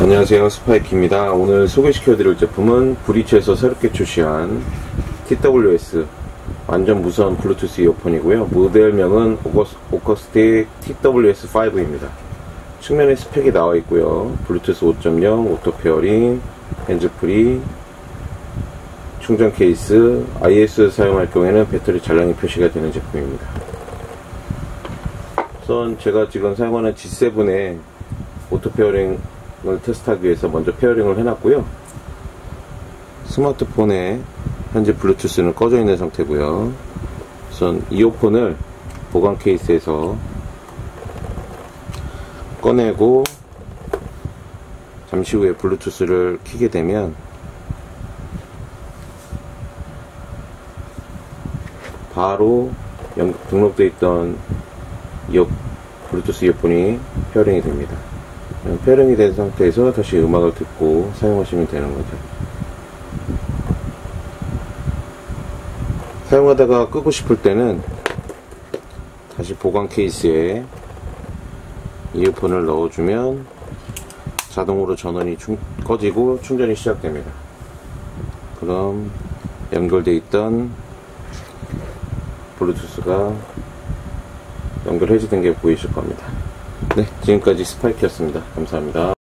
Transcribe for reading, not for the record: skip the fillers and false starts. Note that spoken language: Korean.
안녕하세요, 스파이키입니다. 오늘 소개시켜드릴 제품은 브리츠에서 새롭게 출시한 TWS 완전 무선 블루투스 이어폰이고요. 모델명은 오커스틱 TWS5입니다. 측면에 스펙이 나와 있고요. 블루투스 5.0, 오토 페어링, 핸즈프리, 충전 케이스, IS 사용할 경우에는 배터리 잔량이 표시가 되는 제품입니다. 우선 제가 지금 사용하는 G7의 오토 페어링을 테스트하기 위해서 먼저 페어링을 해놨고요. 스마트폰에 현재 블루투스는 꺼져 있는 상태고요. 우선 이어폰을 보관 케이스에서 꺼내고 잠시 후에 블루투스를 켜게 되면 바로 등록되어 있던 블루투스 이어폰이 페어링이 됩니다. 페어링이 된 상태에서 다시 음악을 듣고 사용하시면 되는 거죠. 사용하다가 끄고 싶을 때는 다시 보관 케이스에 이어폰을 넣어주면 자동으로 전원이 꺼지고 충전이 시작됩니다. 그럼 연결되어 있던 블루투스가 연결해지는 게 보이실 겁니다. 네, 지금까지 스파이키였습니다. 감사합니다.